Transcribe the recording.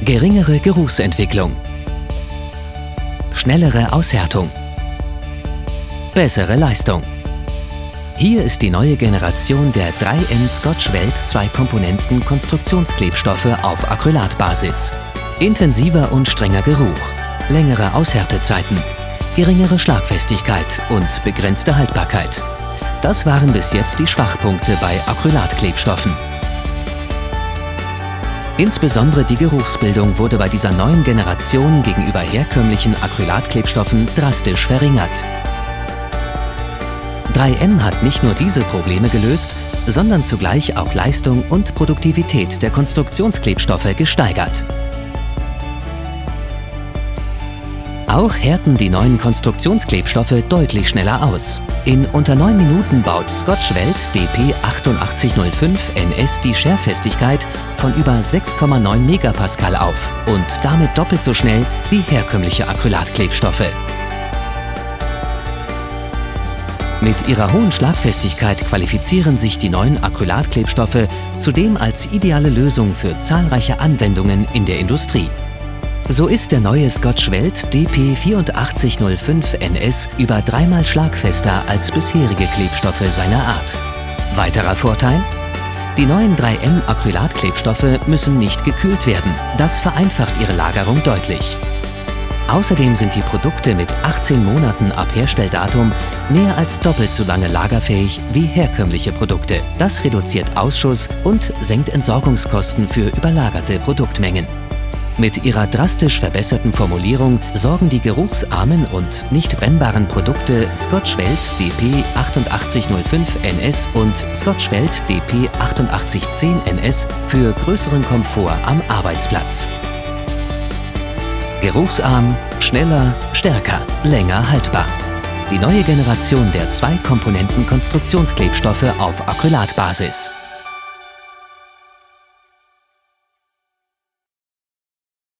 Geringere Geruchsentwicklung, schnellere Aushärtung, bessere Leistung. Hier ist die neue Generation der 3M Scotch-Welt 2-Komponenten Konstruktionsklebstoffe auf Acrylatbasis. Intensiver und strenger Geruch, längere Aushärtezeiten, geringere Schlagfestigkeit und begrenzte Haltbarkeit. Das waren bis jetzt die Schwachpunkte bei Acrylatklebstoffen. Insbesondere die Geruchsbildung wurde bei dieser neuen Generation gegenüber herkömmlichen Acrylatklebstoffen drastisch verringert. 3M hat nicht nur diese Probleme gelöst, sondern zugleich auch Leistung und Produktivität der Konstruktionsklebstoffe gesteigert. Auch härten die neuen Konstruktionsklebstoffe deutlich schneller aus. In unter 9 Minuten baut Scotch-Welt DP 8805 NS die Scherfestigkeit von über 6,9 Megapascal auf und damit doppelt so schnell wie herkömmliche Acrylatklebstoffe. Mit ihrer hohen Schlagfestigkeit qualifizieren sich die neuen Acrylatklebstoffe zudem als ideale Lösung für zahlreiche Anwendungen in der Industrie. So ist der neue Scotch-Welt DP 8405 NS über 3-mal schlagfester als bisherige Klebstoffe seiner Art. Weiterer Vorteil? Die neuen 3M Acrylatklebstoffe müssen nicht gekühlt werden. Das vereinfacht ihre Lagerung deutlich. Außerdem sind die Produkte mit 18 Monaten ab Herstelldatum mehr als doppelt so lange lagerfähig wie herkömmliche Produkte. Das reduziert Ausschuss und senkt Entsorgungskosten für überlagerte Produktmengen. Mit ihrer drastisch verbesserten Formulierung sorgen die geruchsarmen und nicht brennbaren Produkte Scotch-Welt DP 8805 NS und Scotch-Welt DP 8810 NS für größeren Komfort am Arbeitsplatz. Geruchsarm, schneller, stärker, länger haltbar. Die neue Generation der 2-Komponenten Konstruktionsklebstoffe auf Acrylatbasis.